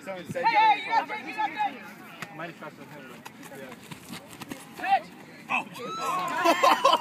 someone said hey, you got that. I might have trusted him. Yeah. Pitch! Oh!